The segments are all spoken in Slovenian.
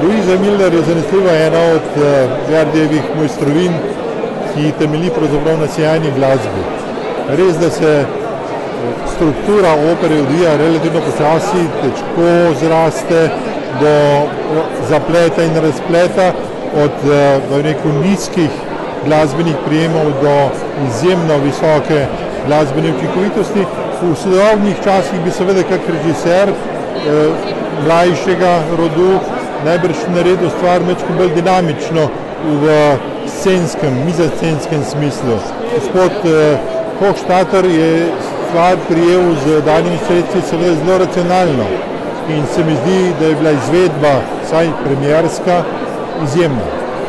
Luisa Miller je zanesljivo ena od Verdijevih mojstrovin, ki temelji pravzaprav na sjajni glasbi. Res, da se struktura opere odvija relativno počasi, težko zraste do zapleta in razpleta, od nizkih glasbenih prijemov do izjemno visoke glasbene učinkovitosti. V sodobnih časih bi seveda kak režiser mlajšega rodu najbrž naredil stvar malo bolj dinamično v scenskem, mizascenskem smislu. Gospod Hochstadter je stvar prijel z danimi sredstvi seveda zelo racionalno in se mi zdi, da je bila izvedba, vsaj premierska, izjemna.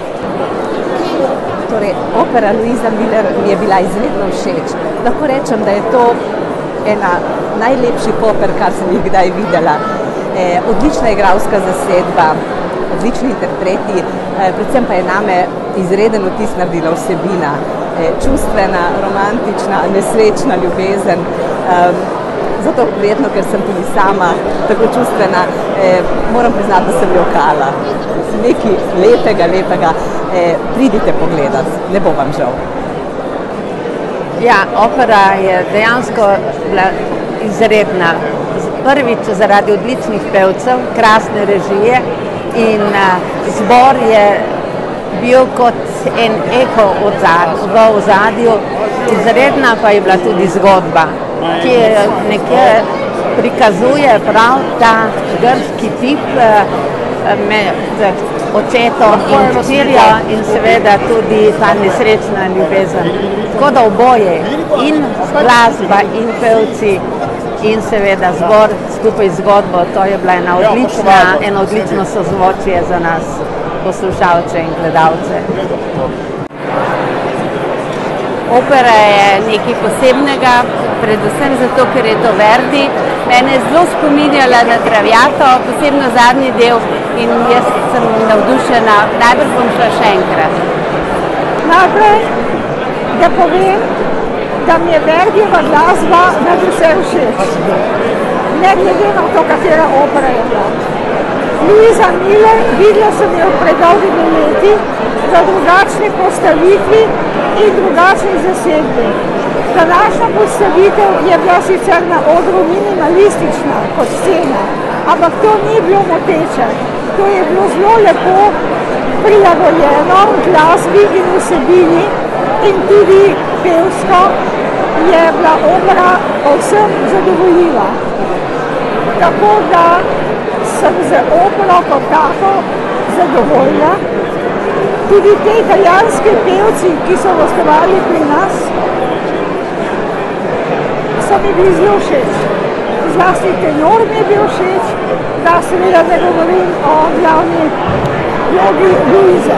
Torej, opera Luisa Miller mi je bila izredno všeč. Lahko rečem, da je to ena najlepših oper, kar sem jih kdaj videla. Odlična igralska zasedba, odlični interpreti, predvsem pa je name izreden vtis naredila vsebina. Čustvena, romantična, nesrečna ljubezen. Zato verjetno, ker sem tudi sama tako čustvena, moram priznati, da sem jokala. Nekaj lepega, pridite pogledat, ne bo vam žal. Ja, opera je dejansko bila izredna. Prvič zaradi odličnih pevcev, krasne režije in zbor je bil kot en eko v ozadju. Izredna pa je bila tudi zgodba, ki nekje prikazuje prav ta grški tip med očetom in hčerjo in seveda tudi ta nesrečna ljubezen. Tako da oboje, in glasba, in pevci, in seveda zbor skupaj z zgodbo, to je bila eno odlično sozvočje za nas, poslušalce in gledalce. Opera je nekaj posebnega, predvsem zato, ker je to Verdi. Mene je zelo spominjala na Traviato, posebno zadnji del, in jaz sem navdušena, najbrž bom šla še enkrat. Najprej, da povem, da mi je Verdijeva glasba nadvse všeč. Ne glede na to, katera opera je bila. Luisa Miller, videla sem jo pred dolgimi leti za drugačni postavitvi in drugačni zasedbi. Današnja postavitev je bila sicer na odru minimalistična kot scena, ampak to ni bilo moteče. To je bilo zelo lepo prilagojeno glasbi in vsebini in tudi pevsko je bila opera povsem zadovoljiva. Tako da sem z opero kot tako zadovoljna. Tudi te italijanske pevci, ki so gostovali pri nas, so mi bili zelo všeč. Zlasti tenor mi je bil všeč, da seveda ne govorim o glavni vlogi Luize.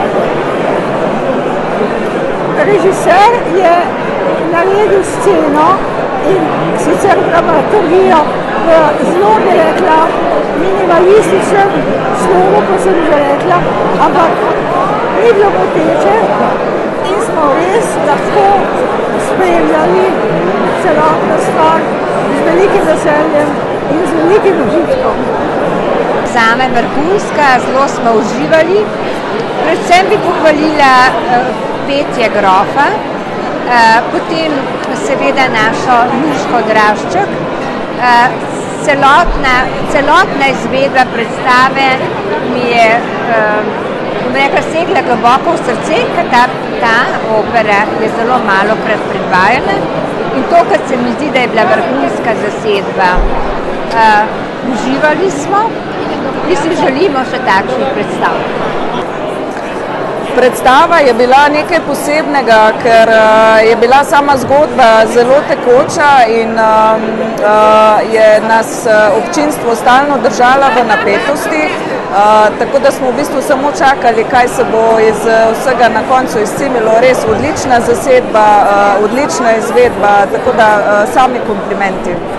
Režiser je naredil sceno in sicer dramaturgijo v zelo, bi rekla, minimalističnem slogu, kot sem že rekla, ampak ni bilo moteče in smo res lahko spremljali celotno stvar z velikim veseljem in z velikim užitkom. Zame vrhunska, zelo smo uživali. Predvsem bi pohvalila petje grofa, potem seveda našo Nuško Drašček. Celotna izvedba predstave mi je segla globoko v srce, ker ta opera je zelo malokrat predvajana in to, kar se mi zdi, da je bila vrhunska zasedba. Uživali smo in si želimo še takšnih predstav. Predstava je bila nekaj posebnega, ker je bila sama zgodba zelo tekoča in je nas občinstvo stalno držala v napetosti, tako da smo v bistvu samo čakali, kaj se bo iz vsega na koncu izcimilo. Res odlična zasedba, odlična izvedba, tako da sami komplimenti.